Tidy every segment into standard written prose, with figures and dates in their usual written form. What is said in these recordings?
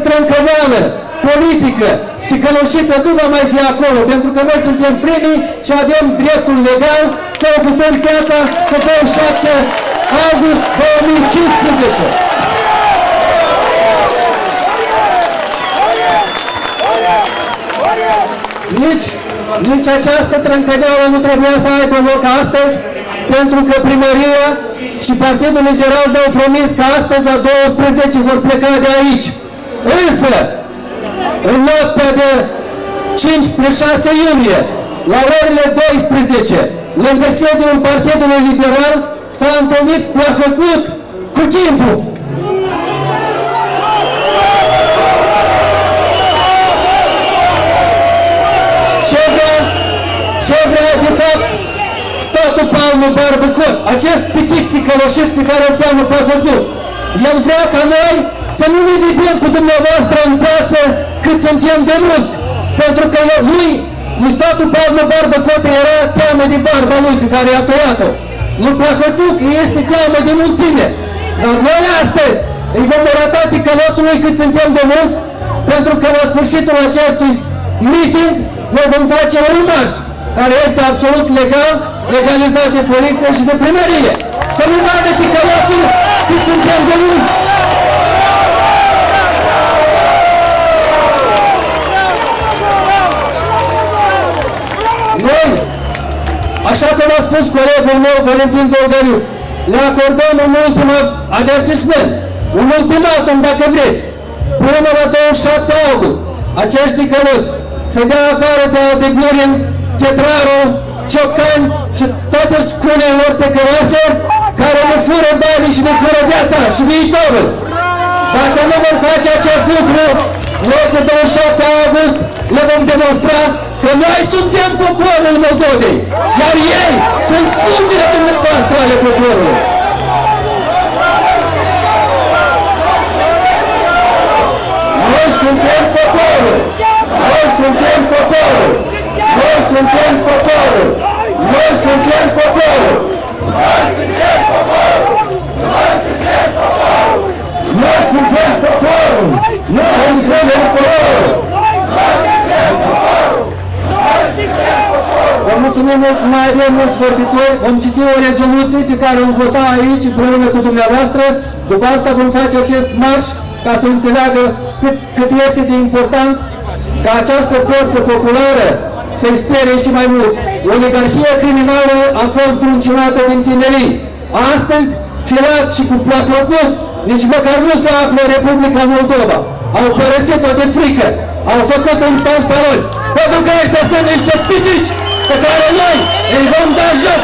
trâncăneală politică ticăloșită nu va mai fi acolo, pentru că noi suntem primii și avem dreptul legal să ocupăm piața pe 27 august 2015. Nici această trâncăneală nu trebuia să aibă loc astăzi, pentru că primăria și Partidul Liberal ne-au promis că astăzi la 12 vor pleca de aici. Însă, în noaptea de 5 spre 6 iunie, la orele 12, lângă sediul Partidului Liberal, s-a întâlnit Plahotniuc cu Timpu. Ce vrea, de fapt, statul Palmu Barbăcot, acest pitic ticăloșit pe care îl cheamă Plahotniuc. El vrea ca noi să nu ne vedem cu dumneavoastră în piață cât suntem de mulți. Pentru că lui statul Palmu Barbăcot era teamă de barba lui pe care i-a tăiat-o. Lui Plahotniuc este teamă de mulțime. Dar noi astăzi îi vom arăta ticăloșului cât suntem de mulți, pentru că la sfârșitul acestui meeting noi vom face un marș care este absolut legal, legalizat de poliție și de primărie. Să nu vadă ticăloșul cât suntem de mulți. Noi, așa cum a spus colegul meu, Valentin Dolgăriu, le acordăm un ultim avertisment, un ultimatum, dacă vreți, până la 27 august, acești ticăloți să dea afară pe Adeglurin, Tetraru, Ciocani și toate scunele lor tecăroase care ne fură banii și ne fură viața și viitorul. Dacă nu vor face acest lucru, noi pe 27 august le vom demonstra că noi suntem poporul Moldovei, iar ei sunt slugile dumneavoastră ale poporului. Noi suntem poporul! Noi suntem poporul! Noi suntem poporul! Noi suntem poporul! Noi suntem poporul! Noi suntem poporul! Noi suntem poporul! Noi suntem poporul! Vă mulțumim mult, mai avem mulți vorbitori, vom citi o rezoluție pe care o vota aici împreună cu dumneavoastră, după asta vom face acest marș ca să înțeleagă cât este de important ca această forță populară să-i sperie și mai mult. Oligarhia criminală a fost druncinată din tinerii. Astăzi, Filat și cu Plahotniuc nici măcar nu se află în Republica Moldova. Au părăsit-o de frică, au făcut un pantaloni, pentru că ăștia sunt niște pitici pe care noi îi vom da jos.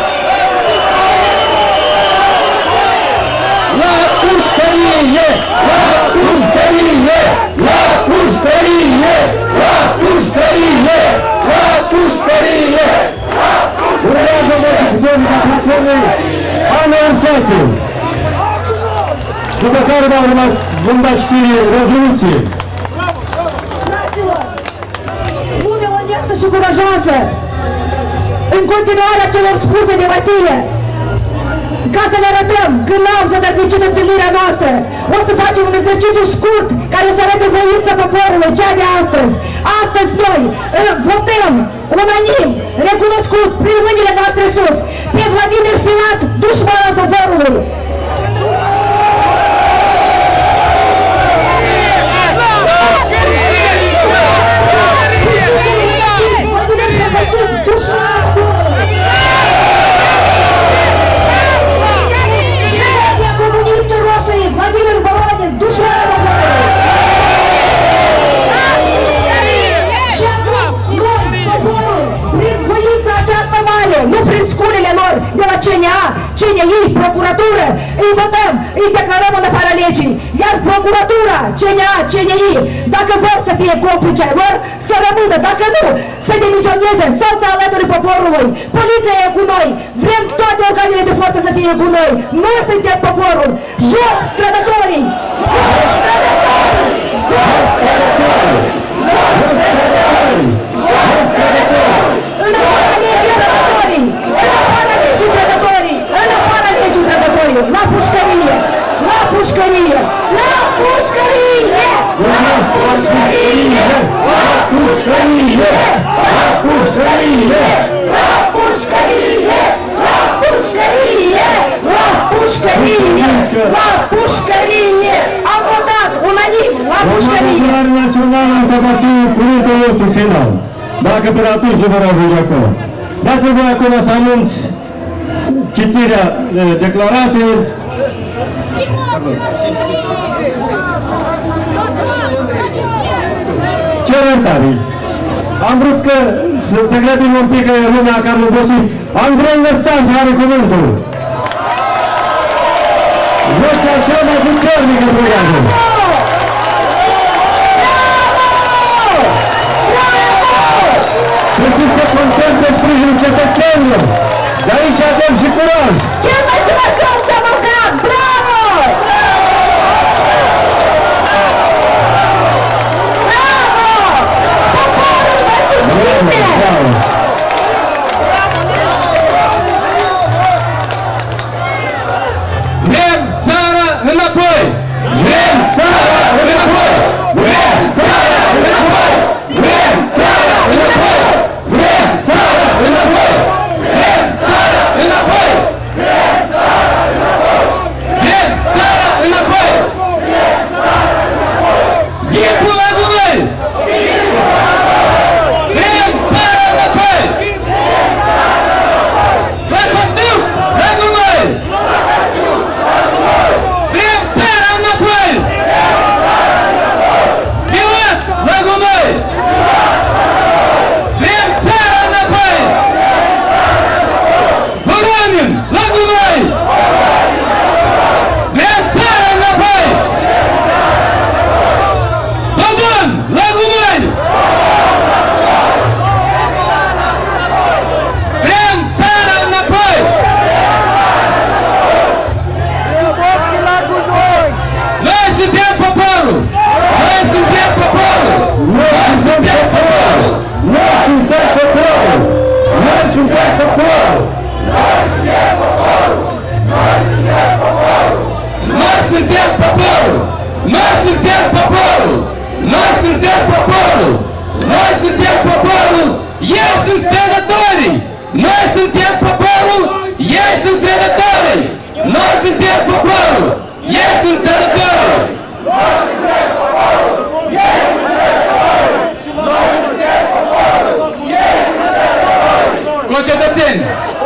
La pușcărie! La pușcărie! La pușcărie! La pușcărie! La pușcărie! Urmează de puternică platformei Ana Ursacu, după care vom da citire rezoluție. Fraților, lume onestă și curajoasă, în continuarea celor spuse de Vasile, ca să ne arătăm că n-am zădărnicit întâlnirea noastră, o să facem un exercițiu scurt care să arate voința poporului, cea de astăzi. Astăzi noi votăm unanim, recunoscut prin mâinile noastre sus, pe Vladimir Filat, dușmanul poporului. Nu prin sculele lor de la CNA, CNI, procuratură, îi votăm, îi declarăm în afara legii. Iar procuratura, CNA, CNI, dacă vor să fie complice ai lor, să rămână, dacă nu, să demizioneze sau să alăture poporului. Poliția e cu noi, vrem toate organele de forță să fie cu noi. Noi suntem poporul. Jos trădătorii! Jos trădătorii! Jos trădătorii! Jos trădătorii! Jos trădătorii! În afara legii trădătorii! În afara legii trădătorii! În afara legii trădătorii! La pușcărie! La pușcărie! La pușcărie! pușcărie! La pușcărie! La pușcărie! La pușcărie! La pușcărie! La pușcărie! Am votat unanim la pușcărie! Adunarea națională, asta va fi cuvântul nostru final. Dacă până atunci nu vor ajunge acolo. Dați-mi voi acum să anunț citirea declarației. Cer iertare. Am vrut să grăbim un pic lumea că am obosit. Andrei Năstase are cuvântul. Vocea cea mai puternică, băiatul. Să știți că contăm pe sprijinul cetățenilor. De aici avem și curaj. Cel mai curajos avocat! Bravo! Bravo! Poporul vă susține! Vrem țara înapoi! Vrem țara înapoi! Vrem țara înapoi! Vrem țara înapoi! Vrem țara înapoi! Vrem țara înapoi! Vrem țara înapoi! Vrem țara înapoi! Ghipul la gumări! Vrem țara înapoi! La Cotuc! La gumări! Vrem țara înapoi! Pilat! La gumări! Vrem țara înapoi! Voronin! La gumări! Vrem țara înapoi! Dodon! La gumări! Vrem țara înapoi! Noi suntem poporul! Noi suntem poporul! Noi suntem poporul! Noi suntem poporul! Noi suntem poporul! Noi suntem poporul! Noi suntem poporul! Noi suntem poporul! Noi suntem poporul! Noi suntem poporul! Ei sunt strădătorii! Noi suntem poporul! Ei sunt strădătorii! Noi suntem poporul! Ei sunt strădătorii! Concetățeni,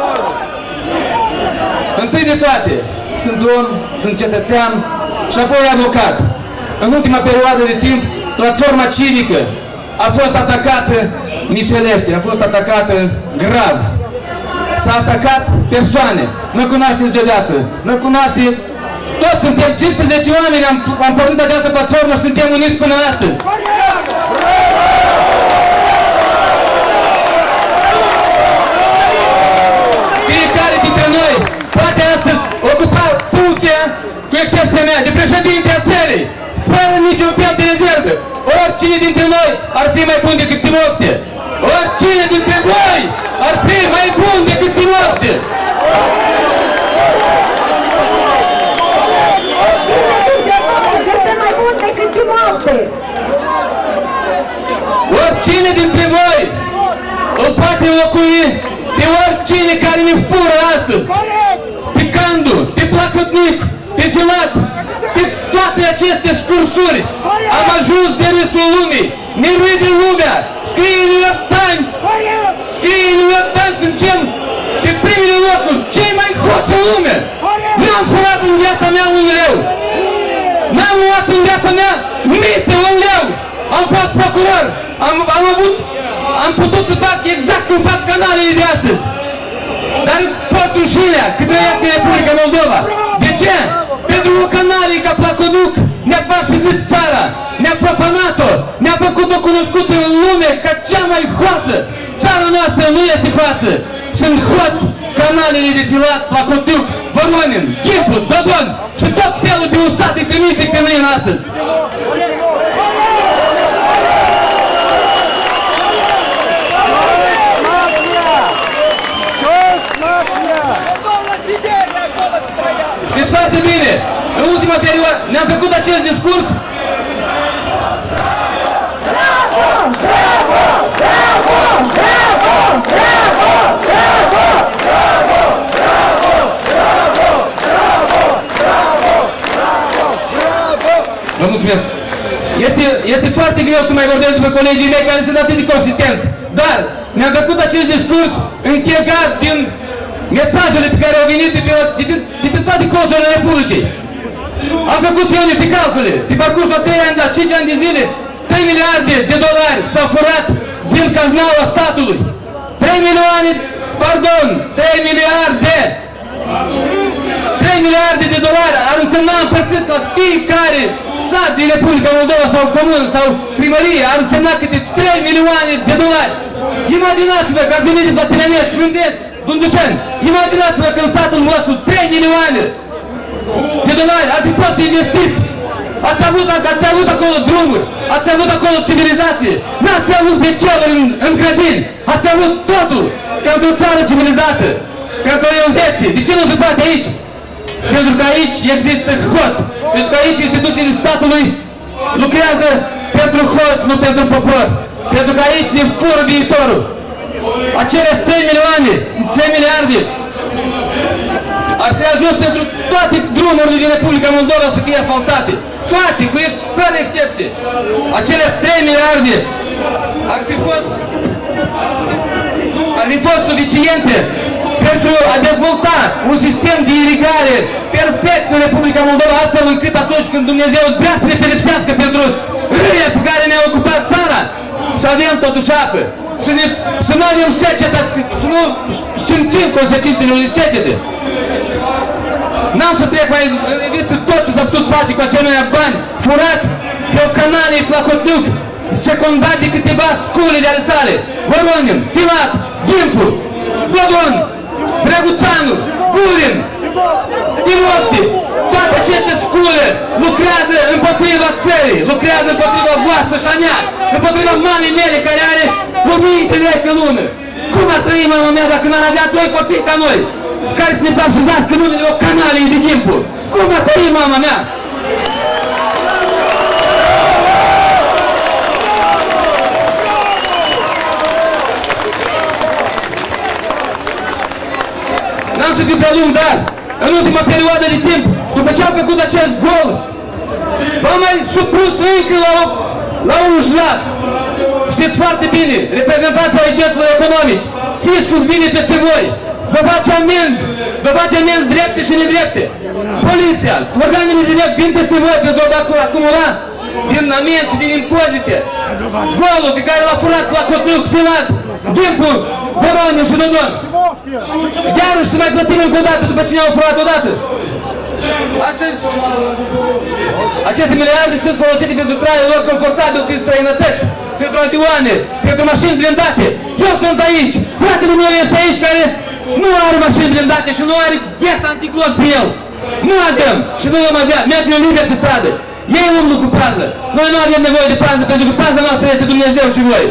întâi de toate, sunt om, sunt cetățean și apoi avocat. În ultima perioadă de timp, platforma civică a fost atacată mișelește, a fost atacată grav. S-a atacat persoane, nu cunoașteți de viață, nu cunoașteți. Toți suntem 15 oameni, am pornit această platformă și suntem uniți până astăzi. Fiecare dintre noi poate astăzi ocupa funcția, cu excepția mea, de președinte a țării, fără niciun fel de rezervă. Oricine dintre noi ar fi mai bun decât Timofte. Oricine dintre voi ar fi mai bun decât Timofte. Oricine dintre voi este mai bun decât Timofte. Oricine dintre voi îl poate înlocui pe oricine care ne fură astăzi. Pe Candu, pe Placotnic, pe Filat, pe toate aceste scursuri. Am ajuns de râsul lumii. Ne râde lumea. Scrie în New York Times. Scrie în New York Times, suntem pe primele locuri. Cei mai hoți în lume. N-am furat în viața mea un leu. N-am luat în viața mea mită un leu. Am fost procuror. Am putut să fac exact cum fac canalele de astăzi. Dar pot rușinea că trăiască Republica Moldova. De ce? Pentru că canalii ca Placoduc ne-a pașizit țara, ne-a profanat-o, ne-a făcut-o cunoscută în lume ca cea mai hoață. Țara noastră nu este hoață. Sunt hoți canalele de Filat, Placoduc, Voronin, Ghiplu, Dodon și tot felul de usate crimiști pe mine astăzi. Știți foarte bine, în ultima perioadă ne-am făcut acest discurs. Bravo! Bravo! Este foarte greu să mai vorbesc după colegii mei care sunt atât de consistenți. Dar mi-am făcut acest discurs închegat din mesajele pe care au venit de pe toate colțurile Republicii. Am făcut eu niște calcule. Pe parcursul a 3 ani, la 5 ani de zile, 3 miliarde de dolari s-au furat din caznaua statului. 3 miliarde de dolari ar însemna împărțit la fiecare sat din Republica Moldova sau comun sau primărie, ar însemna câte 3 milioane de dolari. Imaginați-vă că ați venit de la Tănănești, Prundești, Dundușeni. Imaginați-vă că în satul vostru 3 milioane de dolari ar fi fost investiți. Ați avut acolo drumuri, ați avut acolo civilizație, n-ați fi avut veceluri în grădini, ați fi avut totul ca într-o țară civilizată, ca într-o Elveție. De ce nu se poate aici? Pentru că aici există hoți, pentru că aici instituțiile statului lucrează pentru hoți, nu pentru popor, pentru că aici ne fură viitorul. Aceleași 3 miliarde ar fi ajuns pentru toate drumurile din Republica Moldova să fie asfaltate. Toate, fără excepție. Aceleași 3 miliarde ar fi fost suficiente pentru a dezvolta un sistem de irigare perfect în Republica Moldova, astfel încât atunci când Dumnezeu vrea să ne pedepsească pentru râia pe care ne-a ocupat țara, să avem totuși apă, să nu avem secetă, să nu simțim consecințele unei secete. N-am să trec mai în revistă tot ce s-a putut face cu asemenea bani furați pe o canale Placotniuc, secundat de câteva scule de ale sale: Voronin, Filat, Gimpu, Dodon, Drăguțanu, Gurin, Timofti. Toate aceste scule lucrează împotriva țării, lucrează împotriva voastră și a mea, împotriva mamei mele care are 1000 de lei pe lună. Cum ar trăi mama mea dacă n-ar avea 2 copii ca noi, care să ne baptizească numele o canale de Gimpu? Cum ar trăi mama mea? N-am să fiu prea lung, dar în ultima perioadă de timp, după ce am făcut acest gol, v-am mai supus încă la un jaf. Știți foarte bine, reprezentanții agenților economici, fiscul vine peste voi, vă face amenzi drepte și nedrepte. Poliția, organele de drept vin peste voi pentru a acumula din amenzi și din impozite golul pe care l-a furat Placotniuc, Filat, Gimpu, Voronin și Dodon. Iarăși să mai plătim încă o dată după ce ne-au furat odată. Astăzi, aceste miliarde sunt folosite pentru traiul lor confortabil prin străinătăți, pentru avioane, pentru mașini blindate. Eu sunt aici, fratele meu este aici care nu are mașini blindate și nu are gheața antiglot pe el. Nu avem și noi vom avea, mergem liber pe stradă. Ei umblă cu pază. Noi nu avem nevoie de pază pentru că paza noastră este Dumnezeu și voi.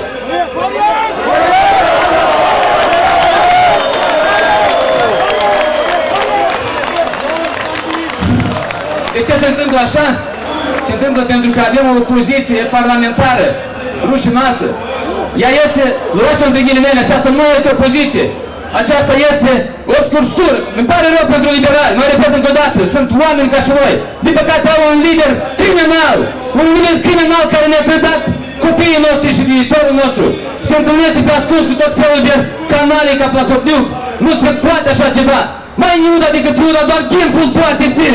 De ce se întâmplă așa? Se întâmplă pentru că avem o opoziție parlamentară rușinoasă. Ea este, luați-o între ghilimele, aceasta nu este opoziție. Aceasta este o scursură. Îmi pare rău pentru liberali, mai repet încă o dată, sunt oameni ca și voi. Din păcate au un lider criminal care ne-a predat copiii noștri și viitorul nostru. Se întâlnește pe ascuns cu tot felul de canale ca Placotniuc. Nu se poate așa ceva. Mai Iuda decât Iuda, doar Gimpul poate fi.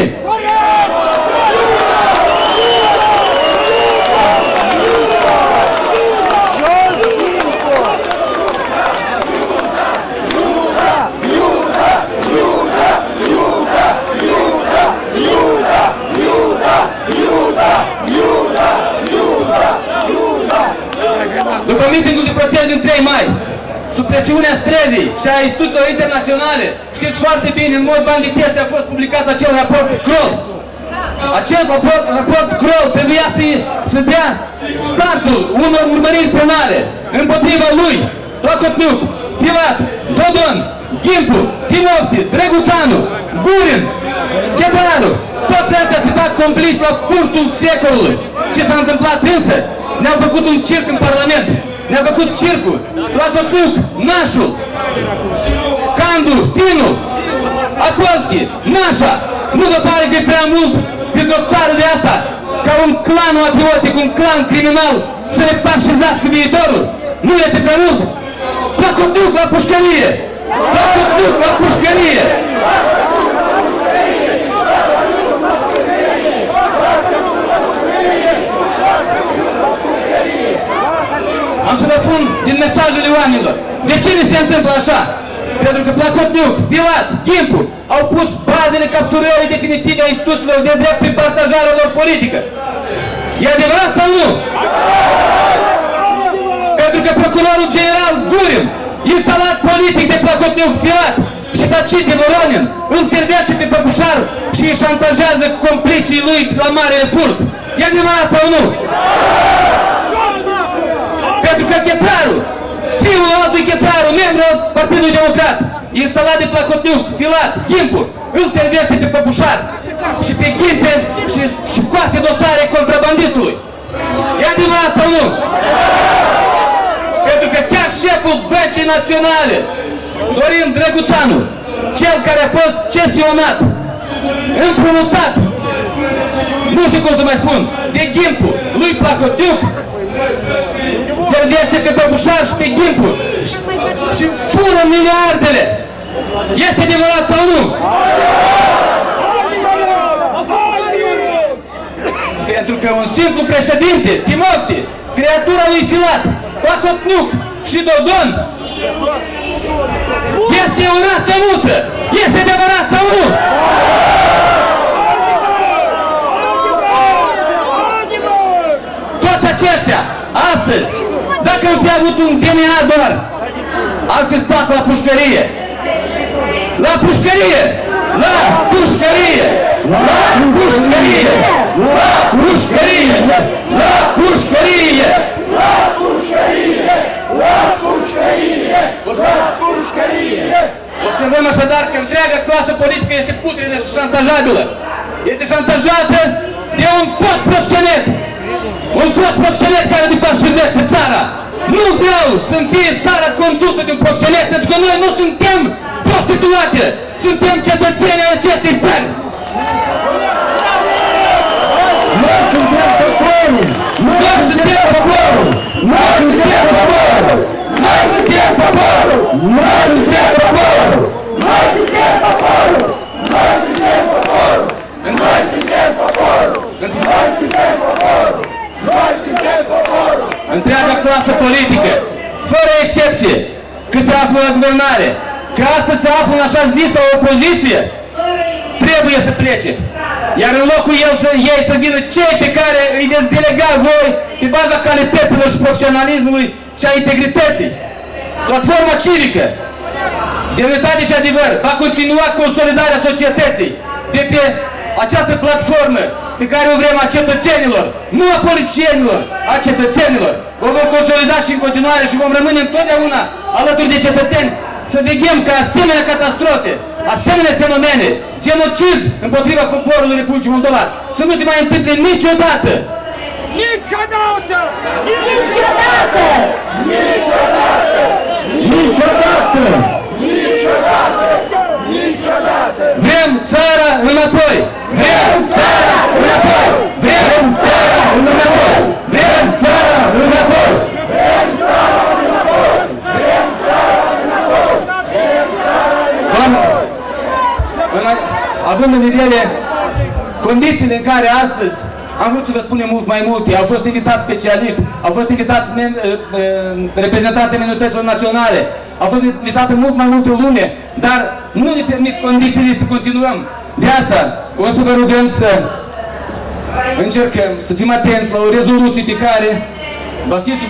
După mitingul de protest din 3 mai, sub presiunea străzii și a instituțiilor internaționale, știți foarte bine, în mod banditesc a fost publicat acel raport Kroll. Acest raport Kroll trebuia să dea startul unor urmăriri penale împotriva lui Placotniuc, Filat, Dodon, Gimpu, Timofti, Drăguțanu, Gurin, Chetaru. Toți ăștia se fac compliși la furtul secolului. Ce s-a întâmplat însă? Ne-au făcut un circ în Parlament. Ne-a făcut circul. Placotniuc, Nașul, Candu, Finu, Apolski, Nașa. Nu vă pare că e prea mult pentru o țară de asta ca un clan mafiotic, un clan criminal să ne parșizească viitorul? Nu este prea mult? Plahotniuc la pușcărie! Plahotniuc la pușcărie! Am să vă spun din mesajele oamenilor. De ce ne se întâmplă așa? Pentru că Plahotniuc, Filat, Gimpu au pus bazele capturării definitive a instituțiilor de drept prin partajarea lor politică. E adevărat sau nu? Pentru că procurorul general Gurin, instalat politic de Plahotniuc, Filat și tacit de Voronin, îl servește pe Păpușar și îi șantajează complicii lui la mare furt. E adevărat sau nu? Pentru că Chetarul, fiul altui Chetarul, membru al Partidului Democrat, instalat de Plahotniuc, Filat, Gimpu, îl servește pe Păpușar și pe Ghimpe și coase dosare contrabandistului. E adevărat sau nu? Pentru că chiar șeful Băncii Naționale, Dorin Drăguțanu, cel care a fost cesionat, împrumutat, nu știu cum să mai spun, de Gimpu, lui Plahotniuc, servește pe Păpușar și pe Gimpu și fură miliardele. Este adevărat sau nu? Pentru că un simplu președinte, Timofti, creatura lui Filat, Plahotniuc și Dodon, este o rață mută. Este adevărat sau nu? Toți aceștia, astăzi, dacă am fi avut un DNA doar, ar fi stat la pușcărie. La pușcărie! La pușcărie! La pușcărie! La pușcărie! La pușcărie! La pușcărie! La pușcărie! La pușcărie! Observăm așadar că întreaga clasă politică este putredă și șantajabilă. Este șantajată de un fost proxenet. Un fost proxenet care depășește țara. Nu vreau să fie țara condusă de un proxenet, pentru că noi nu suntem prostituate. Suntem cetățeni ai acestei țări. Noi suntem poporul! Noi suntem poporul! Noi suntem poporul! Noi suntem poporul! Noi suntem poporul! Noi suntem poporul! Noi suntem poporul! Noi suntem poporul! Noi suntem poporul! Noi suntem poporul! Întreaga clasă politică, fără excepție, că se află la guvernare, că astăzi se află în așa zisă opoziție, trebuie să plece. Iar în locul ei să vină cei pe care îi veți delega voi pe baza calităților și profesionalismului și a integrității. Platforma civică, demnitate și adevăr, va continua consolidarea societății de pe această platformă pe care o vrem a cetățenilor, nu a politicienilor, a cetățenilor. O vom consolida și în continuare și vom rămâne întotdeauna alături de cetățeni să veghem că asemenea catastrofe, asemenea fenomene, genocid împotriva poporului Republicii Moldova, să nu se mai întâmple niciodată. Niciodată! Niciodată! Niciodată! Niciodată! Niciodată! Niciodată! Vrem țara înapoi! Vrem țara înapoi! Vrem țara înapoi! Vrem țara înapoi! Vrem țara înapoi! Vrem țara înapoi! Vrem țara înapoi! Având în vedere condițiile în care astăzi am vrut să vă spunem mult mai multe, au fost invitați specialiști, au fost invitați reprezentanții minorităților naționale, au fost invitată mult mai multe lume, dar nu ne permit condițiile să continuăm. De asta o să vă rugăm să încercăm să fim atenți la o rezoluție pe care va fi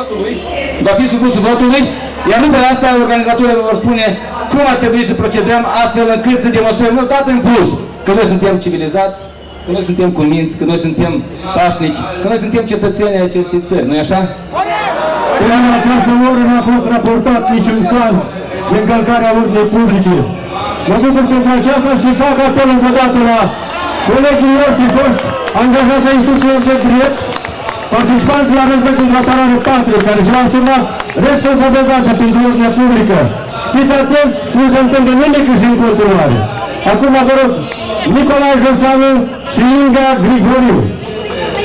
supusă votului, iar după asta organizatorii vă vor spune cum ar trebui să procedăm astfel încât să demonstrăm o dată în plus că noi suntem civilizați, că noi suntem cuminți, că noi suntem pașnici, că noi suntem cetățenii acestei țări, nu-i așa? Până în această oră n-a fost raportat niciun caz de încălcare a ordinii publice. Mă bucur pentru aceasta și fac apel încă o dată la colegii noștri foști angajați ai instituțiilor de drept, participanții la Război pentru Apărare Patrie, care și-au asumat responsabilitatea pentru ordinea publică. Fiți atenți, nu se întâmplă nimic și în continuare. Acum vă rog, Nicolae Josanu și Inga Grigoriu.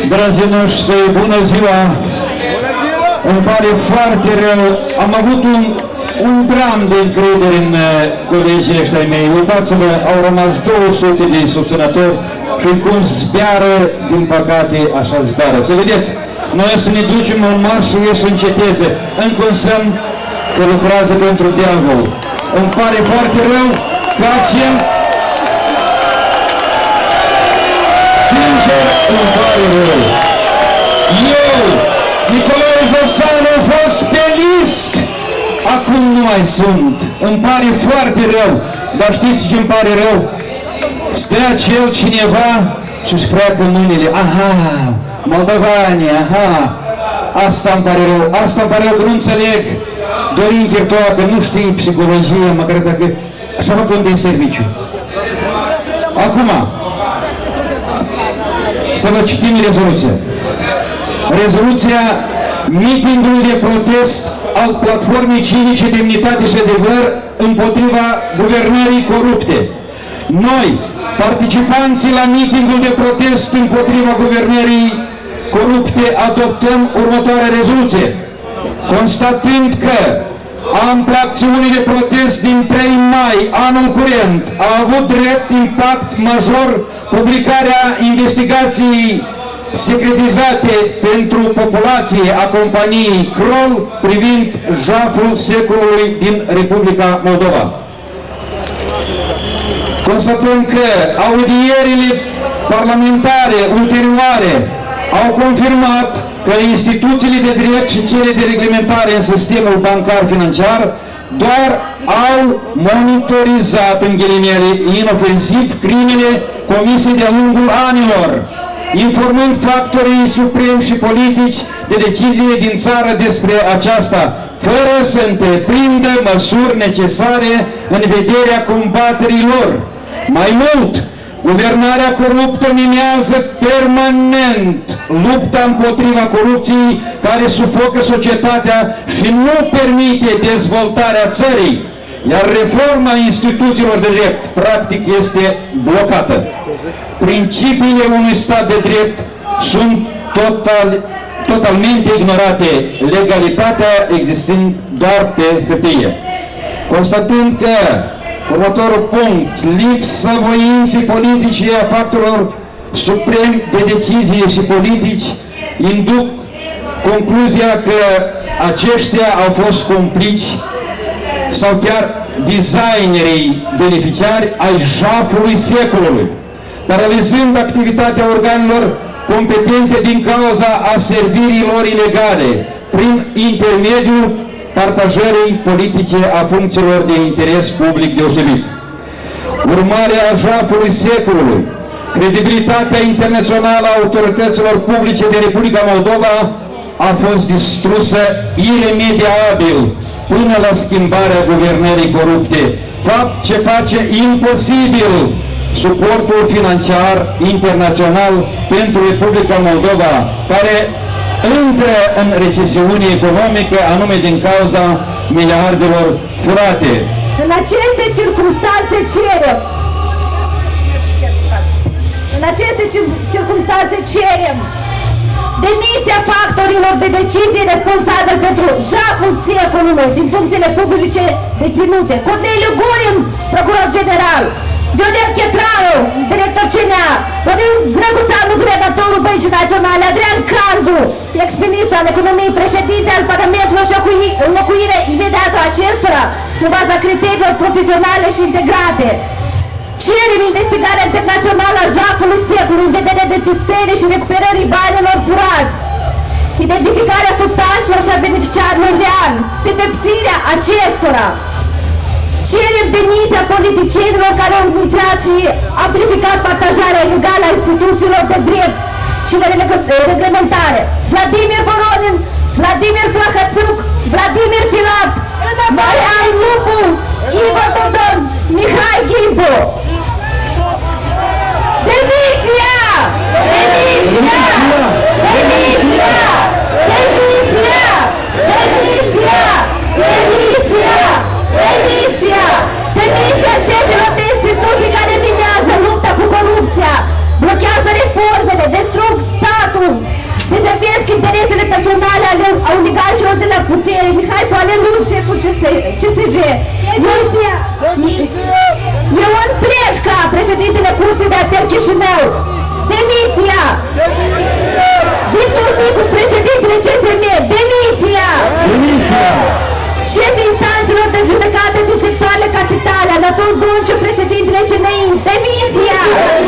Dragii noștri, bună ziua! Îmi pare foarte rău, am avut un dram de încredere în colegii ăștia mei. Uitați-vă, au rămas 200 de susținători și cum zbeară, din păcate, așa zbeară. Să vedeți, noi să ne ducem în marș și ei să înceteze. Încă un semn că lucrează pentru diavol. Îmi pare foarte rău că acel... Sincer, îmi pare rău. Eu, Nicolae Vosanu, am fost pe list. Acum nu mai sunt. Îmi pare foarte rău. Dar știți ce îmi pare rău? Stă acel cineva și-și freacă mâinile. Aha, moldovani, aha. Asta îmi pare rău. Asta îmi pare rău că nu înțeleg. Dorin Chertoacă nu știe psihologie, măcar dacă... Așa fac unde e serviciu. Acum, să vă citim rezoluția. Rezoluția mitingului de protest al Platformei Civice Demnitate și Adevăr împotriva guvernării corupte. Noi, participanții la mitingul de protest împotriva guvernării corupte, adoptăm următoarea rezoluție. Constatând că ampla acțiune de protest din 3 mai anul curent a avut drept impact major publicarea investigației secretizate pentru populație a companiei Kroll privind jaful secolului din Republica Moldova. Constatăm că audierile parlamentare ulterioare au confirmat că instituțiile de drept și cele de reglementare în sistemul bancar financiar doar au monitorizat, în ghilimele, inofensiv crimele comise de-a lungul anilor, informând factorii supremi și politici de decizie din țară despre aceasta, fără să întreprindă măsuri necesare în vederea combaterii lor. Mai mult, guvernarea coruptă minează permanent lupta împotriva corupției care sufocă societatea și nu permite dezvoltarea țării, iar reforma instituțiilor de drept practic este blocată. Principiile unui stat de drept sunt totalmente ignorate, legalitatea existând doar pe hârtie. Constatând că următorul punct, lipsa voinței politice a factorilor supremi de decizie și politici induc concluzia că aceștia au fost complici sau chiar designerii beneficiari ai jafului secolului, paralizând activitatea organelor competente din cauza aservirilor ilegale prin intermediul partajării politice a funcțiilor de interes public deosebit. Urmarea jafului secolului, credibilitatea internațională a autorităților publice de Republica Moldova a fost distrusă iremediabil până la schimbarea guvernării corupte, fapt ce face imposibil suportul financiar internațional pentru Republica Moldova, care intră în recesiune economică, anume din cauza miliardelor furate. În aceste circunstanțe cerem demisia factorilor de decizie responsabili pentru jaful secolului din funcțiile publice deținute. Corneliu Gurin, procuror general, Viorel Chetraru, director CNA, Dorin Grăguțanu, guvernatorul Băncii Naționale, Adrian Candu, ex-ministru al economiei, președinte al Parlamentului și înlocuire imediată a acestora în baza criteriilor profesionale și integrate. Cerem investigarea internațională a jafului secolului în vederea depistării și recuperării banilor furați, identificarea făptașilor și a beneficiarilor reali, pedepsirea acestora. Cerem demisia politicienilor care au inițiat și amplificat partajarea ilegală a instituțiilor de drept și de reglementare. Vladimir Voronin, Vladimir Plahotniuc, Vladimir Filat, Marian Lupu, Igor Dodon, Mihai Ghimbu. Demisia! Demisia! Demisia! Demisia! Demisia! Demisia! Demisia! Demisia șefilor de instituții care minează lupta cu corupția, blochează reformele, destrug statul, deservesc interesele personale ale oligarhilor de la putere. Mihai Poalelun, șeful CSJ. Ion Pleșca, președintele Curții de Apel Chișinău. Demisia! Victor Micu, președintele CSM. Demisia! Șefii instanțelor de judecată din sectoarele capitale. Anatol Dunciu, președintele CNI. Demisia!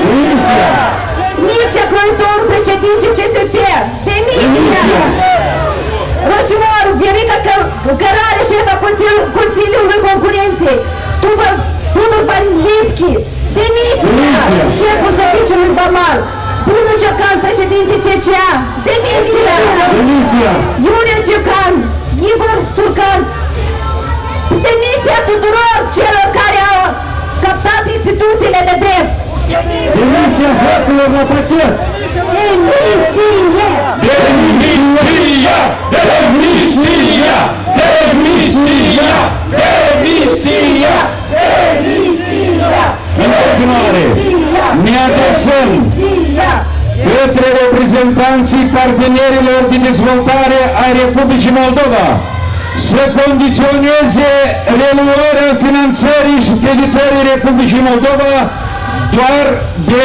Mircea Croitoru, președinte CSP. Demisia! Roșinoru, Viorica Cărare, șefa Consiliului Concurenței. Tudor Balinski. Demisia! Șeful serviciului Vamal. Bruno Ciocan, președinte CCA. Demisia! Iulia Ciocan. Igor Țurcan. Demisia tuturor celor care au captat instituțiile de drept. Demisia fraților la pachet! Demisia! Demisia! Demisia! Demisia! Demisia! Demisia! În continuare, ne adresăm către reprezentanții partenerilor de dezvoltare ai Republicii Moldova să condiționeze reluarea finanțării și creditării Republicii Moldova doar de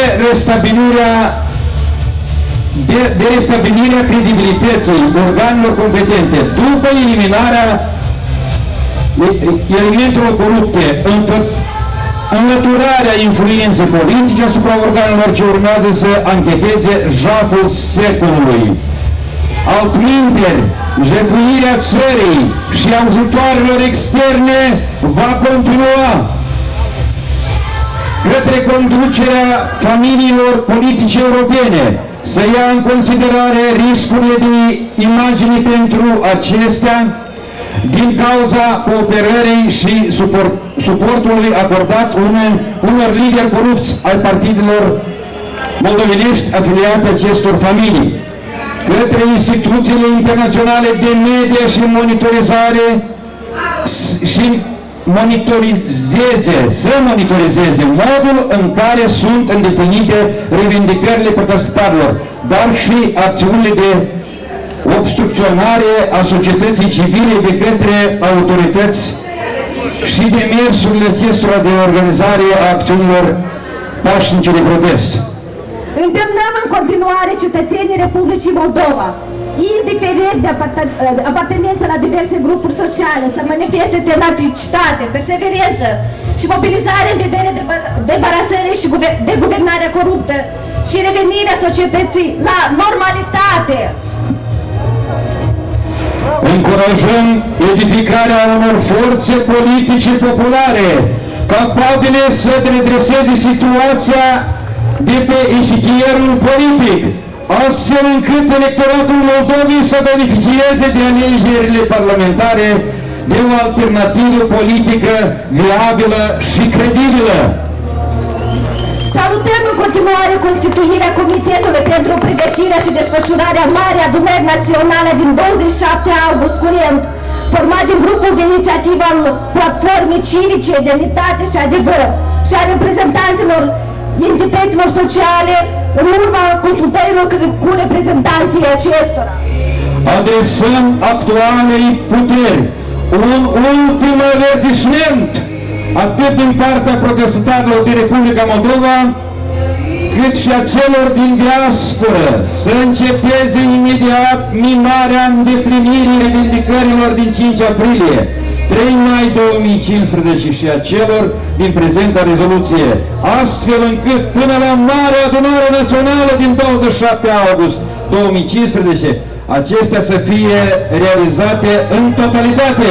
restabilirea credibilității organelor competente după eliminarea elementelor corupte, înlăturarea influenței politice asupra organelor ce urmează să ancheteze jaful secolului. Altminteri, jefuirea țării și ajutoarelor externe va continua către conducerea familiilor politice europene să ia în considerare riscurile de imagine pentru acestea din cauza cooperării și suportului acordat unor lideri corupți ai partidelor moldovenești afiliate acestor familii, către instituțiile internaționale de media și monitorizare și să monitorizeze modul în care sunt îndeplinite revindicările protestatarilor, dar și acțiunile de obstrucționare a societății civile de către autorități și demersurile acestora de organizare a acțiunilor pașnice de protest. Îndemnăm în continuare cetățenii Republicii Moldova, indiferent de apartenență la diverse grupuri sociale, să manifeste tenacitate, perseverență și mobilizare în vedere debarasării și de guvernarea coruptă și revenirea societății la normalitate. Încurajăm edificarea unor forțe politice populare capabile să redreseze situația de pe eșichierul politic, astfel încât electoratul Moldovei să beneficieze de alegerile parlamentare de o alternativă politică viabilă și credibilă. Salutăm în continuare constituirea Comitetului pentru pregătirea și desfășurarea Marii Adunări Naționale din 27 august curent, format din grupul de inițiativă al Platformei Civice, Demnitate și Adevăr și a reprezentanților entităților sociale în urma consultărilor cu reprezentanții acestora. Adresăm actualei puteri un ultim avertisment atât din partea protestatarilor din Republica Moldova, cât și a celor din diasporă, să înceteze imediat minarea îndeplinirii revindicărilor din 5 aprilie, 3 mai 2015 și a celor din prezenta rezoluție, astfel încât până la Marea Adunare Națională din 27 august 2015, acestea să fie realizate în totalitate.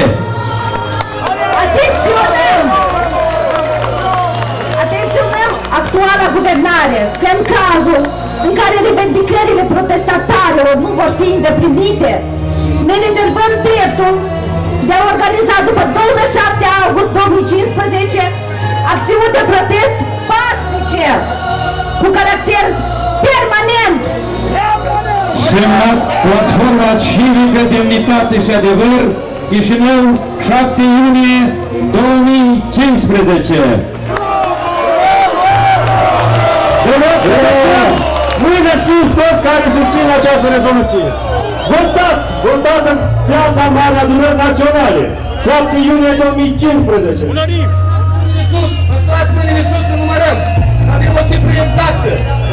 Atenționăm actuala guvernare că în cazul în care revendicările protestatarilor nu vor fi îndeplinite, ne rezervăm dreptul de a organiza după 27 august 2015 acțiuni de protest pașnice cu caracter permanent. Semnat Platforma Civică, Demnitate și Adevăr, Chișinău, 7 iunie 2015. Mâine Mâna sus toți care susțin această rezoluție. Votat în Piața Mare Adunări Naționale, 7 iunie 2015. Unanim! Sus! Păstrați mâinile sus să numărăm! Să avem o cifră exactă!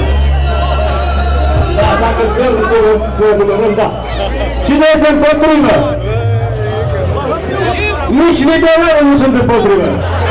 Da, dacă stăm să numărăm, da. Cine este împotrivă? Nici liberalii nu sunt împotrivă.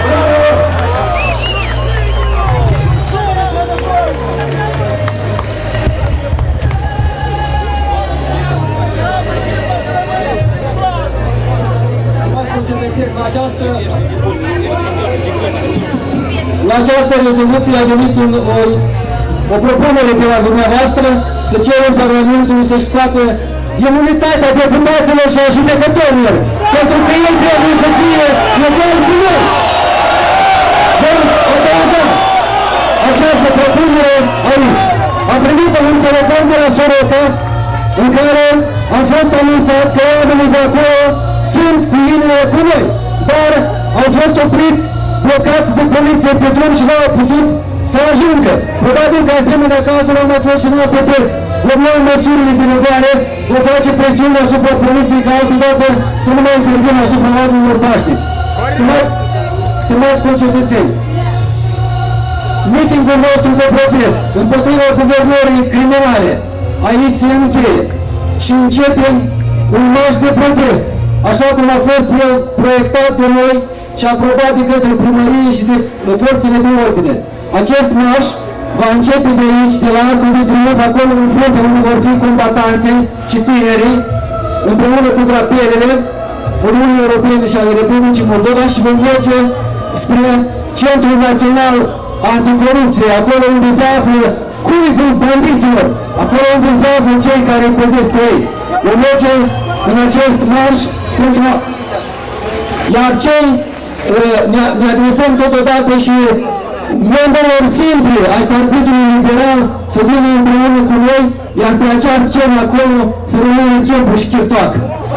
La această rezoluție a venit o propunere de la dumneavoastră să cerem Parlamentului să-și scoată imunitatea deputaților și a judecătorilor, pentru că ei trebuie să fie egali cu noi. Deci, adăugăm această propunere aici. Am primit un telefon de la Soroca în care am fost anunțat că oamenii de acolo sunt cu inimile cu noi, dar au fost opriți, blocați de poliție pe drum și nu au putut să ajungă. Probabil că asemenea cazul au mai fost și în alte părți. Vom lua măsurile de rigoare, vom face presiune asupra poliției ca altădată să nu mai intervină asupra oamenilor pașnici. Stimați concetățeni, mitingul nostru de protest împotriva guvernării criminale aici se încheie și începem un marș de protest, așa cum a fost el proiectat de noi și aprobat de către primărie și de forțele de ordine. Acest marș va începe de aici, de la Arcul de Triunf, acolo în frunte unde vor fi combatanții și tinerii, împreună cu drapelele Uniunii Europene și ale Republicii Moldova și vom merge spre Centrul Național Anticorupție, acolo unde se află cuibul bandiților, acolo unde se află cei care îi păzesc pe ei. Vom merge în acest marș pentru a... Iar cei ne adresăm totodată și membrilor simpli ai Partidului Liberal să vină împreună cu noi, iar pe această scenă acolo să rămână Chempu și Chirtoacă.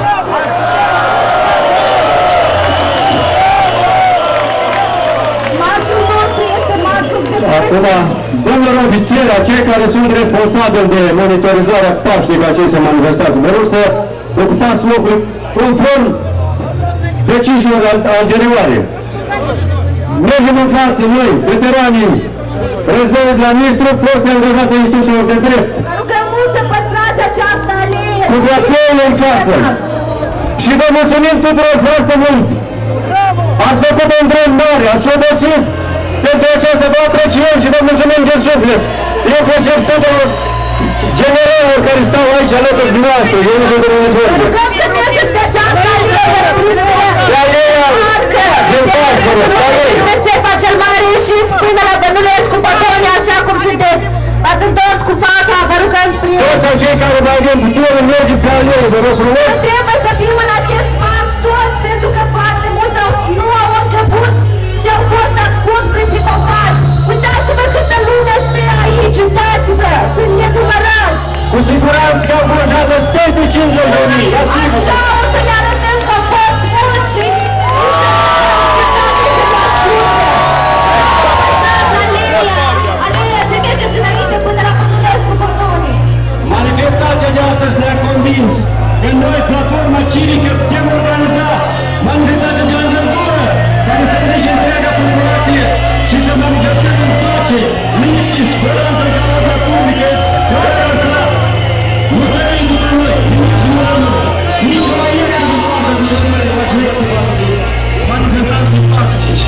Marșul nostru este marșul de Acum, domnilor ofițeri, cei care sunt responsabili de monitorizarea pașnică a cei se manifestați, vă rog să ocupați locul conform deciziilor anterioare. Mergem în față, noi, veteranii războiului de la Nistru, foste angajați ai instituțiilor de drept. Vă rugăm mult să păstrați această alie. Cu drapelul în față. Și vă mulțumim tuturor foarte mult. Ați făcut un drum mare, ați obosit. Pentru aceasta vă apreciem și vă mulțumim de suflet. Inclusiv tuturor generalilor care stau aici alături de noastră. Eu nu sunt în uniforme. Vă rugăm să mergeți pe această alie. Pe aleea din parcă. Șefa cel mare, ieșiți până la Bănulescu, Pătoni, așa cum sunteți. V-ați întors cu fața, vă rugăm spre... Toți acei care mai avem putere, mergem pe alee, vă rog frumos. Trebuie să fim în acest marș toți, pentru că foarte mulți nu au încăput și au fost ascunși printre copaci. Uitați-vă câtă lume stă aici, uitați-vă, sunt nenumărați. Cu siguranță că au fost peste 50.000. Așa o să ne arătăm că au fost mulți și să ne ascundă. Păstrați aleea, să mergeți înainte până la Bănulescu, Pătoni. Manifestația de astăzi ne-a convins că noi, platforma civică, putem organiza manifestația de învergură care să ridice întreaga populație și să manifestăm în pace, liniștit, sperăm pe cauza publică, toleranța, nu trăim după noi, nimic și nu rămâne, nici o lipsă din partea guvernului de la fiecare față de manifestații pașnici.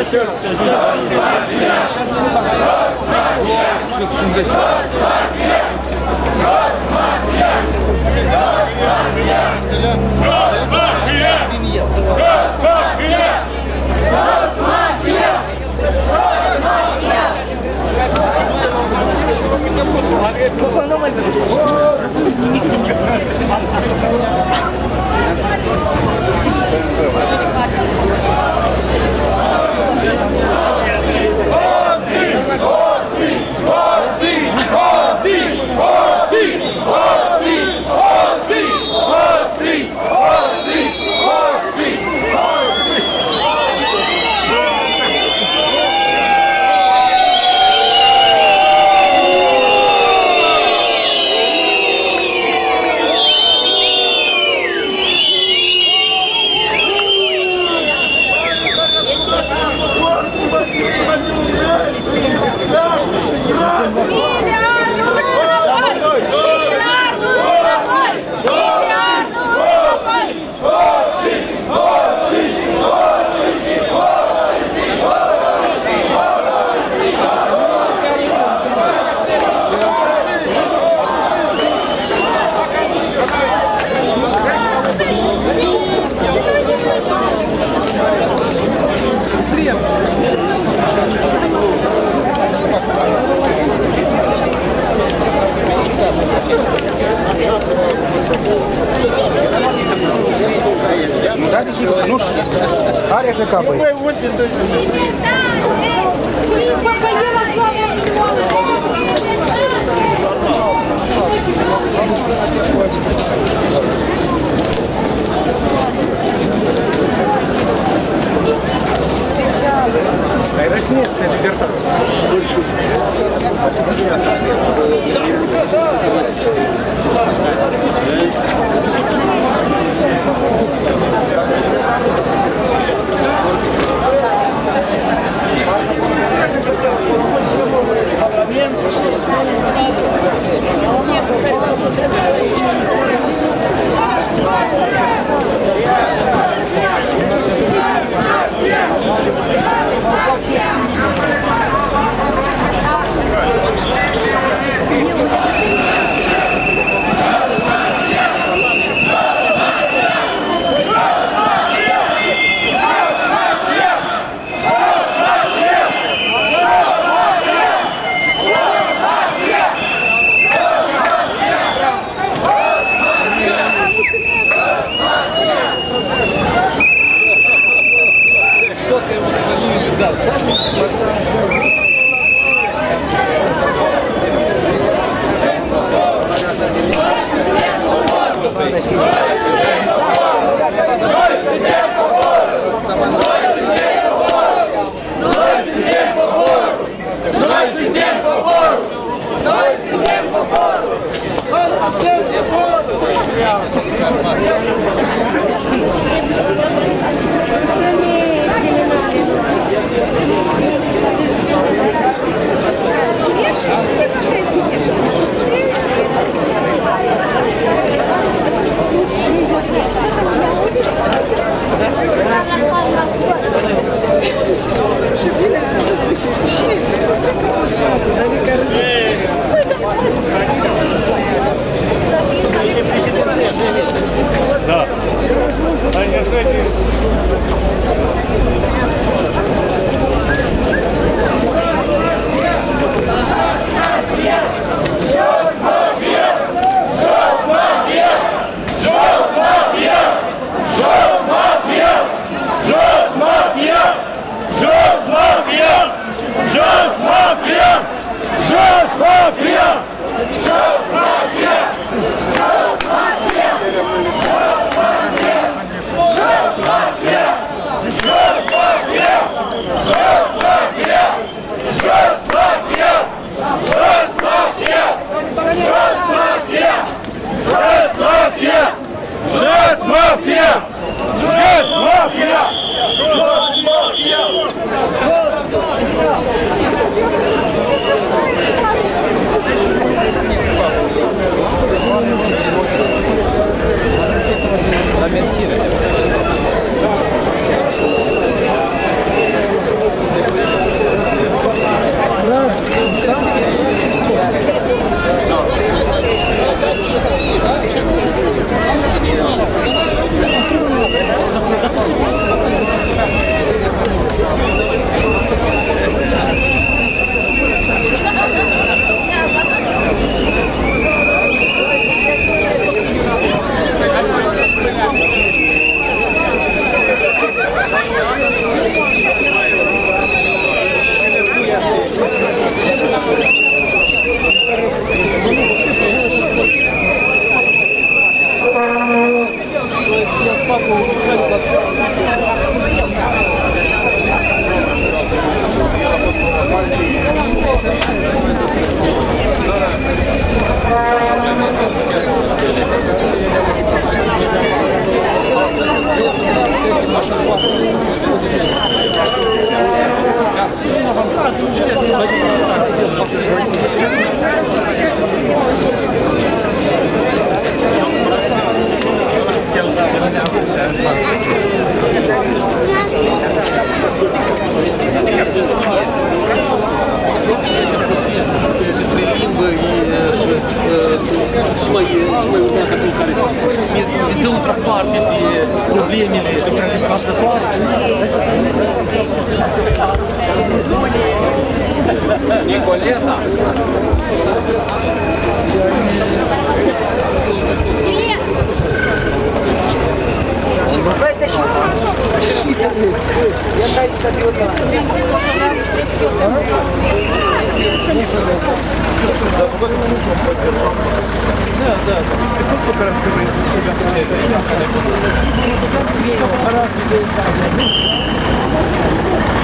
Nu știu. Are și capăi. Coleta. Да.